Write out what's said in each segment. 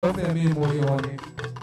fẹ́mi mo yọ̀ ni.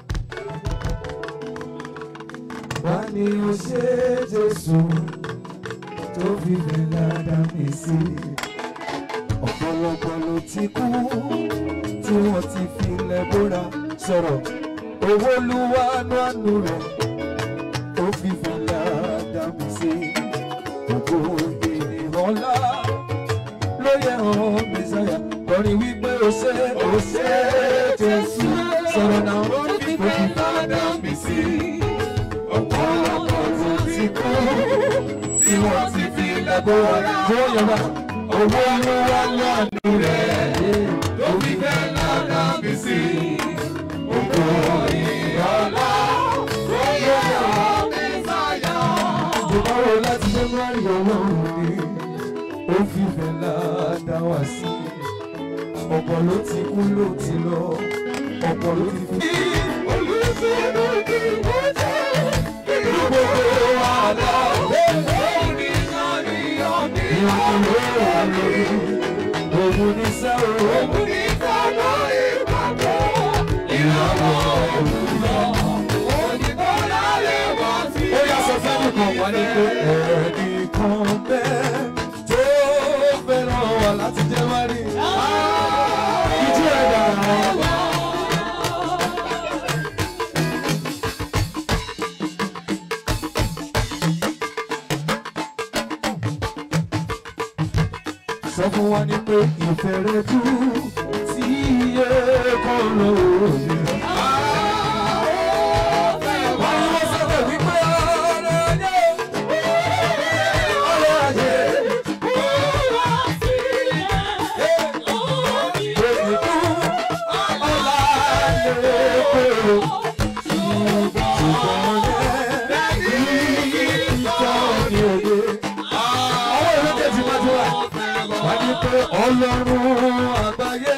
Wá ní o ṣe Jésù tó fi bẹ̀lá dá mi sí. Ọ̀pọ̀lọpọ̀ ló ti kú tí wọ́n ti fi ilẹ̀ bóra sọ̀rọ̀. Owó Olúwa nú àánú rẹ̀ ó fi bẹ̀lá dá mi sí. Gbogbo ènìyàn ńlá ló yẹ hàn Mèsáyà. Kọrin wípé o ṣe Jésù sọ̀rọ̀ náà ó fi bẹ̀lá dá mi sí. Ọ̀pọ̀lọpọ̀ ló ti kú tí wọ́n ti fi ilẹ̀ bóra sọ̀rọ̀. Owó Olúwa nú àánú rẹ̀ ó fi bẹ̀lá dá mi sí. Gbogbo ènìyàn ńlá ló yẹ hàn Mèsáyà. Ìbáwo láti ṣe máa rí Ọlọ́run ni ó fi bẹ̀lá dá wa sí. Ọ̀pọ̀ ló ti kú ló ti lọ, ọ̀pọ̀ ló ti fi. Olùsọ̀rọ̀ kì í wọ́n jẹ́ inú gbogbo àlá. Òun ní sọ́ni ọ̀nì ọ̀nì. Òun ní sẹ́wọ̀n. Òun ní sọ́nà ìpàgọ́. Ìrànwọ́ òwúrọ̀. Òní kọ́ lálẹ́ wá sí. Ó yà sọ fẹ́mi kan wá ní pé ẹnìkan bẹ́ẹ̀ tó fẹ́ràn wà láti jẹ́ wá rí. Ìjú ẹ̀dá. Sọ fún wa ní pé ìfẹ́ rẹ tú tí iye kan lọ òye. Ọlọ́run àgbáyé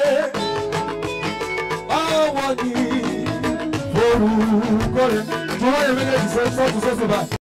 ọwọ́ ni orúkọ rẹ̀ tí wọ́n yẹ méjèèjì sọ́tún sọ́tún báyìí.